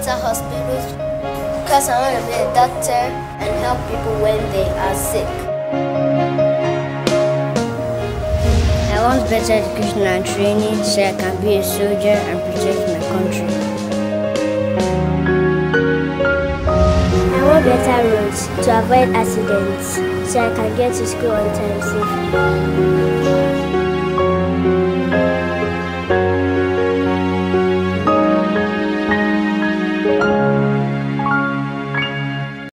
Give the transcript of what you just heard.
better hospitals because I want to be a doctor and help people when they are sick. I want better education and training so I can be a soldier and protect my country. I want better roads to avoid accidents so I can get to school on time safely.